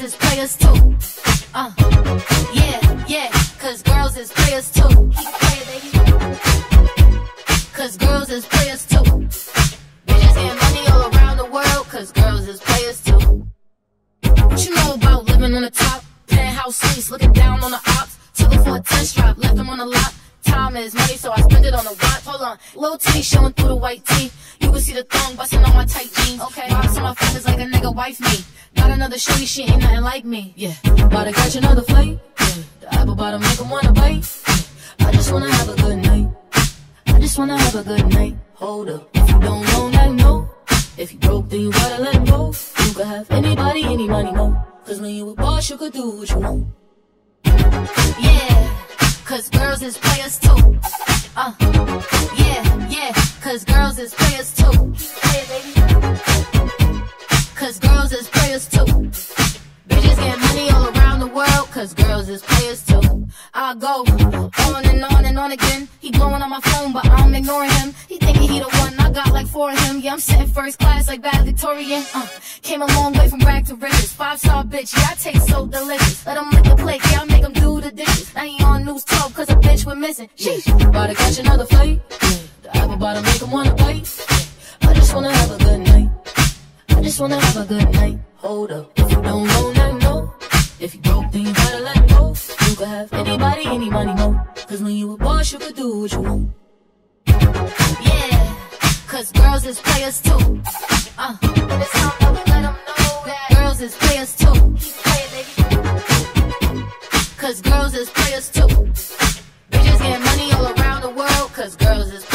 is players too. Yeah, cause girls is players too. Keep playing, baby. Cause girls is players too. Bitches getting money all around the world, cause girls is players too. What you know about living on the top? Penthouse suites, looking down on the opps. Took it for a test drive, left them on the lot. Time is money, so I spend it on a watch. Hold on, little titty showing through the white tee. You can see the thong bussin on my tight jeans. Okay, rocks on my fingers like a nigga wife me. Got another shorty, she ain't nothing like me. Yeah, about to catch another flight. Yeah. The apple bottom make 'em wanna bite. Yeah. I just wanna have a good night. I just wanna have a good night. Hold up, if you don't know, now know. If you broke, then you gotta let him go. You could have anybody, any money, no. Cause when you a boss, you could do what you want. Yeah, cause girls is players too. Yeah, cause girls is players too. Hey, baby. Cause girls is players too. Bitches get money all around the world, cause girls is players too. I go on and on again. He blowing on my phone, but I'm ignoring him. He thinking he the one, I got like 4 of him. Yeah, I'm sitting first class like bad Victorian. Came a long way from rag to riches. 5-star bitch, yeah, I taste so delicious. Let him lick the plate, yeah, I make him do the dishes. Now he on news 12, cause a bitch we're missing. Sheesh, about to catch another flight. The apple bottom make him wanna bite. I just wanna have a good night. I just wanna have a good night. Hold up, if you don't know, now know. If you broke, then you gotta let him go. You could have anybody, any money, no. Cause when you a boss, you could do what you want. Yeah, cause girls is players too. And it's time that we let them know that girls is players too. Keep playing, baby. Cause girls is players too. Bitches getting money all around the world, cause girls is